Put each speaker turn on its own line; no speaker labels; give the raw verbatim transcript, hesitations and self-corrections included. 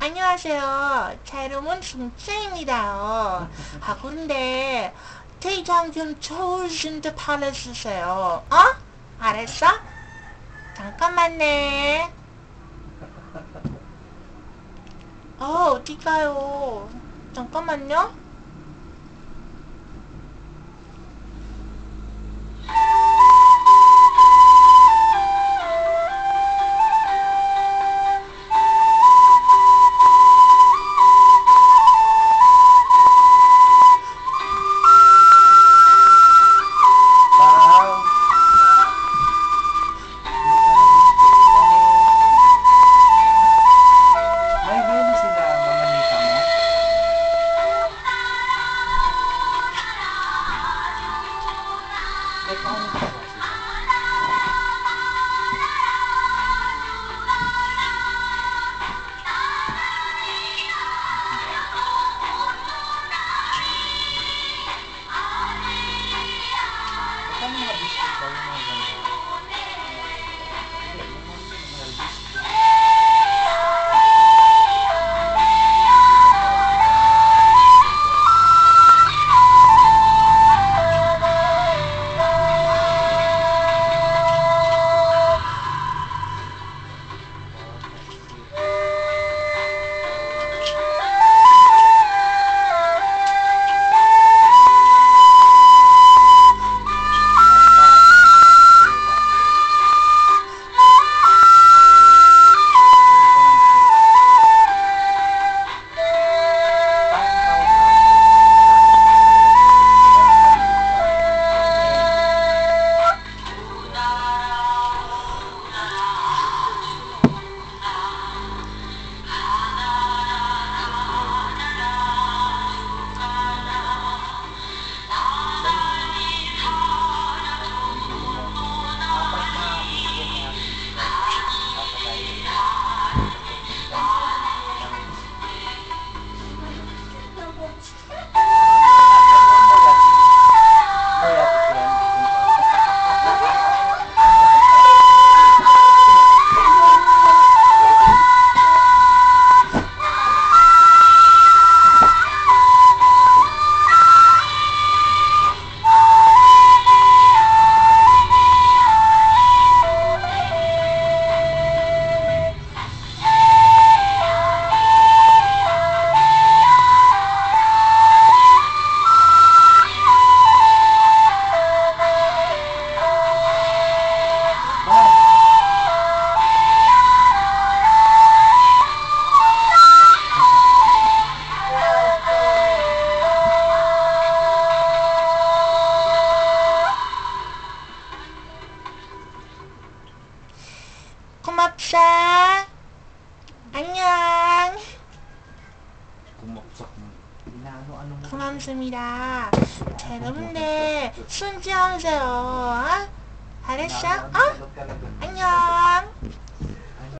안녕하세요. 제 이름은 김채입니다. 아, 근데 대장 좀 저으신데 팔아주세요. 어? 알았어? 잠깐만요. 어, 어디 가요? 잠깐만요.
May gano'n sila mamanita mo? Eh, paano ba ba sila? Paano mga biscuit ba yung mga gano'n? Hindi, yung mga mga biscuit.
고맙사. 안녕.
Kumaksak mo. Inaano-ano mo.
고맙습니다. 자, 여러분들 순지하세요. 어? 알았어? 어?
Inaano-ano talaga.
안녕.